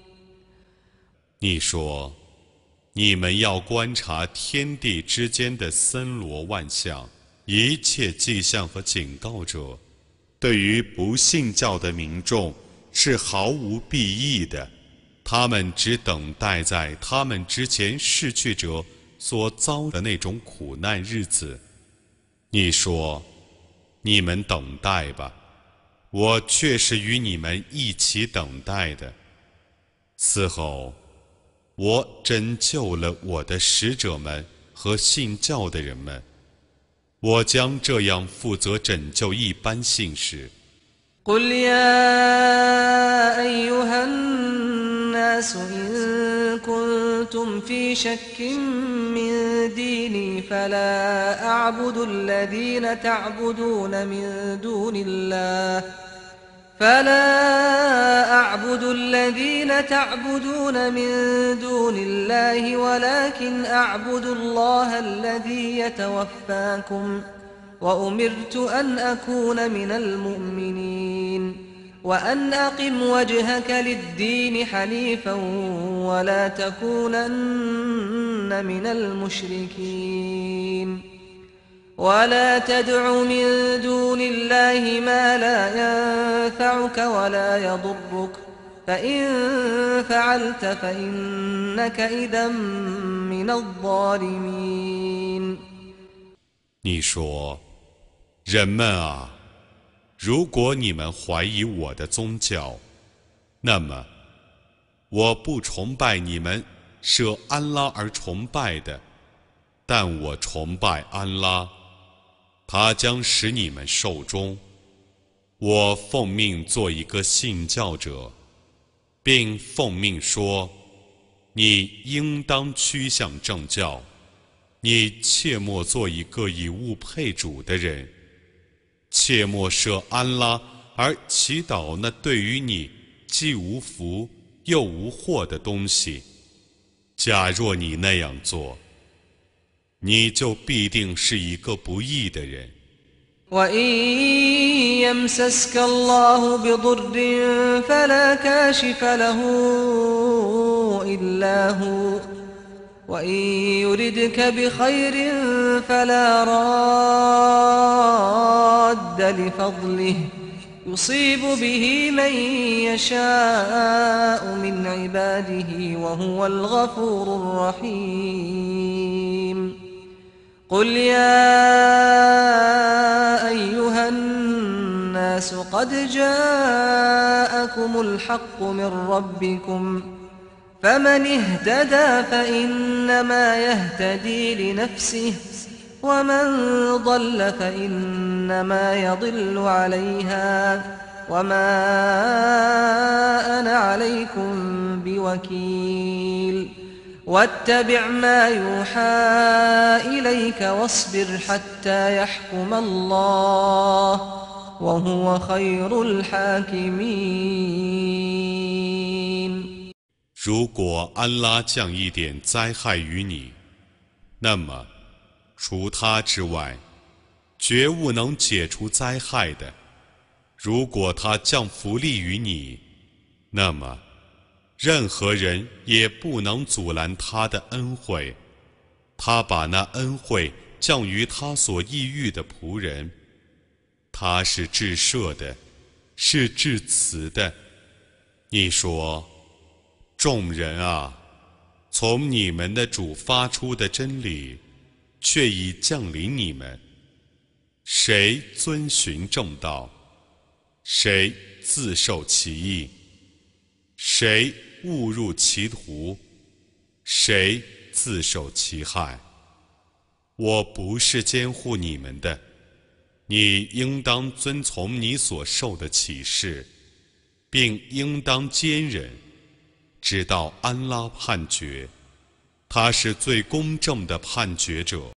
你说，你们要观察天地之间的森罗万象，一切迹象和警告者，对于不信教的民众是毫无裨益的。他们只等待在他们之前逝去者所遭的那种苦难日子。你说，你们等待吧，我却是与你们一起等待的。此后，我拯救了我的使者们和信教的人们，我将这样负责拯救一般信士。 قل يا أيها الناس إن كنتم في شك من ديني فلا أعبد الذين تعبدون من دون الله فلا أعبد الذين تعبدون من دون الله ولكن أعبد الله الذي يتوفاكم وأمرت أن أكون من المؤمنين وأن أقم وجهك للدين حنيفا ولا تكونن من المشركين ولا تدع من دون الله ما لا ينفعك ولا يضرك فإن فعلت فإنك إذا من الظالمين 你说，人们啊，如果你们怀疑我的宗教，那么我不崇拜你们舍安拉而崇拜的，但我崇拜安拉，他将使你们寿终。我奉命做一个信教者，并奉命说，你应当趋向正教，你切莫做一个以物配主的人，切莫舍安拉而祈祷那对于你既无福又无祸的东西。假若你那样做，你就必定是一个不义的人。 وإن يمسسك الله بضر فلا كاشف له إلا هو وإن يردك بخير فلا راد لفضله يصيب به من يشاء من عباده وهو الغفور الرحيم قل يا أيها الناس قد جاءكم الحق من ربكم فمن اهتدى فإنما يهتدي لنفسه ومن ضل فإنما يضل عليها وما أنا عليكم بوكيل واتبع ما يوحى إليك واصبر حتى يحكم الله وهو خير الحاكمين 如果安拉降一点灾害于你，那么除他之外，绝无能解除灾害的。如果他降福利于你，那么任何人也不能阻拦他的恩惠。他把那恩惠降于他所意欲的仆人。他是至赦的，是至慈的。你说，众人啊，从你们的主发出的真理却已降临你们，谁遵循正道，谁自受其益，谁误入歧途，谁自受其害。我不是监护你们的，你应当遵从你所受的启示，并应当坚忍，直到安拉判决，他是最公正的判决者。